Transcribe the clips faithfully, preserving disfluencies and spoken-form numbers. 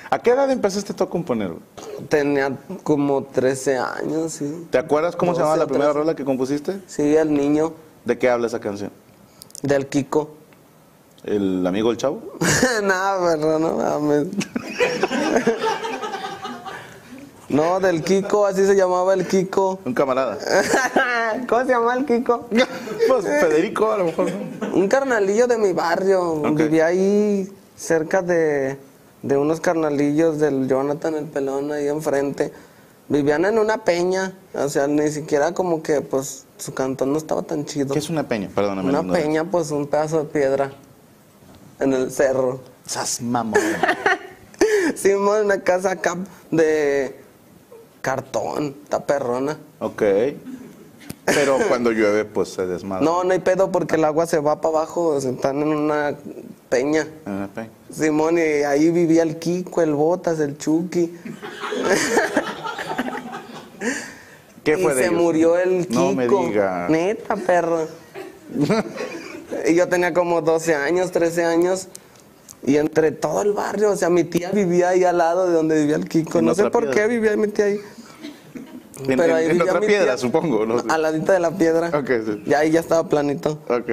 ¿A qué edad empezaste tú a componer, güey? Tenía como trece años, sí. ¿Te acuerdas cómo se llamaba la primera trece. rola que compusiste? Sí, El Niño, ¿De qué habla esa canción? del Kiko. ¿El amigo del chavo? Nada, pero no mames. No, del Kiko, así se llamaba el Kiko. Un camarada. ¿Cómo se llamaba el Kiko? Pues Federico, a lo mejor. Un carnalillo de mi barrio. Ok. Vivía ahí cerca de, de unos carnalillos del Jonathan el Pelón, ahí enfrente. Vivían en una peña. O sea, ni siquiera como que, pues, su cantón no estaba tan chido. ¿Qué es una peña? Perdóname. Una no, peña, pues, un pedazo de piedra en el cerro. Sas mamón. Sí, una casa acá de cartón, está perrona. Ok. Pero cuando llueve, pues se desmadra. No, no hay pedo porque el agua se va para abajo, o sea, están en una peña. En una peña. Simón, y ahí vivía el Kiko, el Botas, el Chucky. ¿Qué fue y de se ellos? murió el Kiko. No me digas. Neta, perro. Y yo tenía como doce años, trece años. Y entre todo el barrio, o sea, mi tía vivía ahí al lado de donde vivía el Kiko. En No sé otra por piedra. qué vivía mi tía ahí. En, Pero en- ahí en vivía otra mi piedra, tía. supongo. ¿No? Al ladito de la piedra. Ok, sí. Y ahí ya estaba planito. Ok.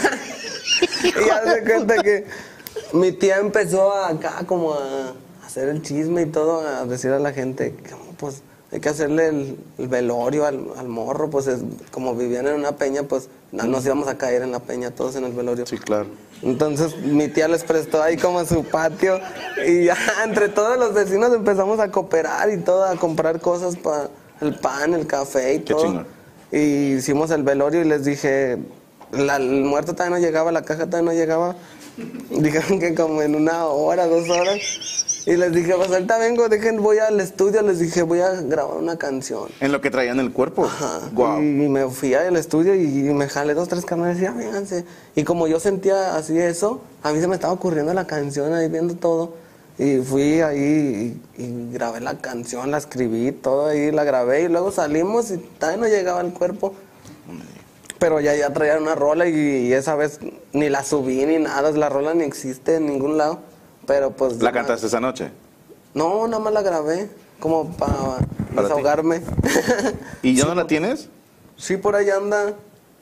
Y ya se cuenta que mi tía empezó a, acá como a hacer el chisme y todo, a decir a la gente que pues hay que hacerle el, el velorio al, al morro, pues es, como vivían en una peña, pues no, nos íbamos a caer en la peña todos en el velorio. Sí, claro. Entonces mi tía les prestó ahí como su patio y ya entre todos los vecinos empezamos a cooperar y todo, a comprar cosas para el pan, el café y Qué todo. chingón. Y hicimos el velorio y les dije, la- el muerto todavía no llegaba, la caja todavía no llegaba. Dijeron que como en una hora, dos horas. Y les dije, pues ahorita vengo, dejen, voy al estudio, les dije, voy a grabar una canción. En lo que traían el cuerpo. Ajá. Wow. Y me fui al estudio y me jalé dos, tres carnales y ya, vénganse. Y como yo sentía así eso, a mí se me estaba ocurriendo la canción ahí viendo todo. Y fui ahí y, y grabé la canción, la escribí, todo ahí, la grabé y luego salimos y todavía no llegaba el cuerpo. Pero ya, ya traía una rola y, y esa vez ni la subí ni nada, la rola ni existe en ningún lado. Pero pues... ¿La ya- cantaste esa noche? No, nada más la grabé, como para Para ti. desahogarme. ¿Y ya no la tienes? Sí, por ahí anda.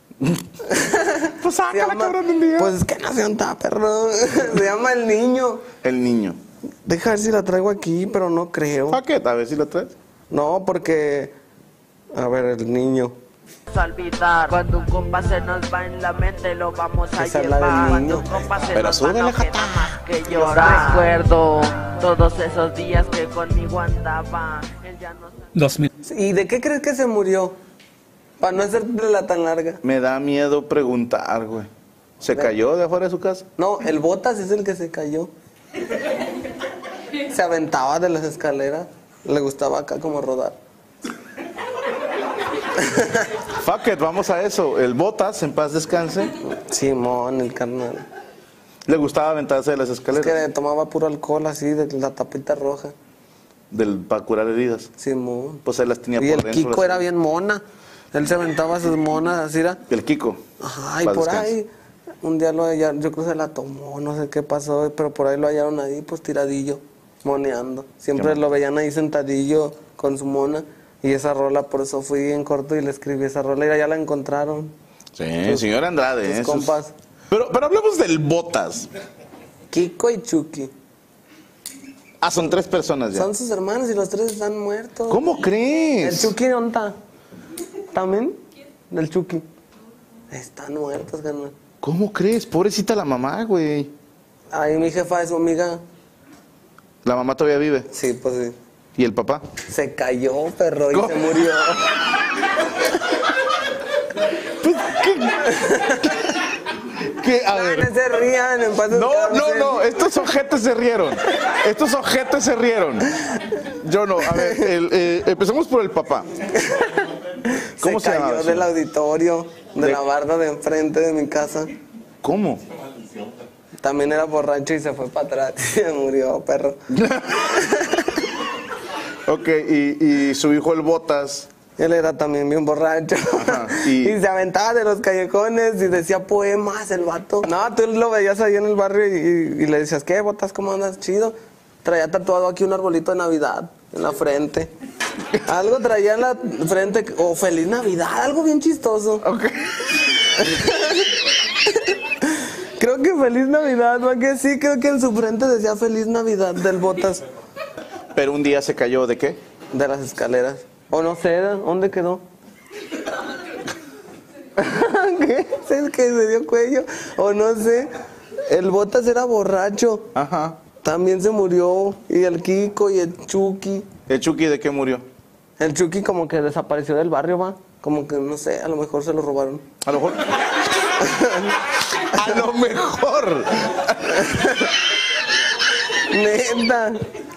Pues Se sácala, llama- cabrón, un día. Pues es que nació está, perro. Se llama El Niño. El niño. Deja ver si la traigo aquí, pero no creo. ¿Para qué? A ver si la traes. No, porque... A ver, El Niño. olvidar. Cuando un compa se nos va en la mente lo vamos a Esa es la del llevar. Cuando niño. un compa se Pero nos va súbele, no queda jata. más que llorar. Recuerdo todos esos días que conmigo andaba. Él ya no sabe. dos mil. ¿Y de qué crees que se murió? Para no hacerla tan larga. Me da miedo preguntar, güey. ¿Se Ve. cayó de afuera de su casa? No, el Botas es el que se cayó. Se aventaba de las escaleras. Le gustaba acá como rodar. Fuck it, vamos a eso. El Botas, en paz descanse, Simón, el carnal. le gustaba aventarse de las Es escaleras que tomaba puro alcohol así, de la tapita roja. del, para curar heridas. Simón. Pues él las tenía Y por el dentro. Kiko las- era bien mona. Él se aventaba sus monas así, era. El Kiko. Ajá, y Paz por descanse. ahí, un día lo hallaron, yo creo que se la tomó, no sé qué pasó, pero por ahí lo hallaron ahí, pues tiradillo, moneando. Siempre Qué lo veían ahí sentadillo con su mona. Y esa rola, por eso fui en corto y le escribí esa rola y ya la encontraron. Sí, señor Andrade. tus ¿eh? Sus- compas. Pero, pero hablemos del Botas. Kiko y Chucky. Ah, son tres personas ya. Son sus hermanos y los tres están muertos. ¿Cómo ¿El crees? Chucky dónde está? ¿También? Del Chucky. Están muertos, carnal. ¿Cómo crees? Pobrecita la mamá, güey. Ahí mi jefa es su amiga. La mamá todavía vive. Sí, pues sí. ¿Y el papá? Se cayó, perro, y ¿Cómo? se murió. ¿Qué? A No, ver. no se rían, en paz No, descanse. no, no, estos ojetes se rieron. Estos ojetes se rieron. Yo no, a ver, el, eh, empecemos por el papá. ¿Cómo se, se cayó llamaba? del auditorio, de, De- la barda de enfrente de mi casa. ¿Cómo? También era borracho y se fue para atrás y se murió, perro. Ok, y, y su hijo el Botas. Él era también bien borracho. Ajá, y- y... se aventaba de los callejones y decía poemas el vato. No, tú lo veías ahí en el barrio y, y- y le decías, ¿qué, Botas? ¿Cómo andas? Chido. Traía tatuado aquí un arbolito de Navidad en la frente. Algo traía en la frente, o Feliz Navidad, algo bien chistoso. Ok. Creo que Feliz Navidad, ¿no? Que sí, creo que en su frente decía Feliz Navidad del Botas. Pero un día se cayó, ¿de qué? De las escaleras. O no sé, ¿dónde quedó? ¿Qué? ¿Es que se dio cuello? O no sé. El Botas era borracho. Ajá. También se murió. Y el Kiko y el Chucky. ¿El Chucky de qué murió? El Chucky como que desapareció del barrio, va. Como que, no sé, a lo mejor se lo robaron. A lo mejor. A lo mejor. Neta.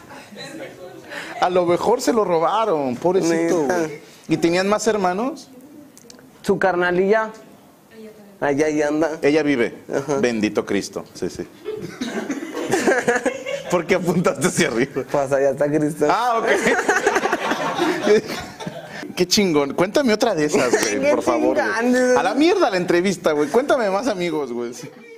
A lo mejor se lo robaron, pobrecito. Neta. Güey. ¿Y tenían más hermanos? Su carnalilla. Allá ahí anda. Ella vive. Ajá. Bendito Cristo. Sí, sí. ¿Por qué apuntaste hacia arriba? Pues allá está Cristo. Ah, ok. Qué chingón. Cuéntame otra de esas, güey, Qué por favor. chingón. Güey. A la mierda la entrevista, güey. Cuéntame más amigos, güey.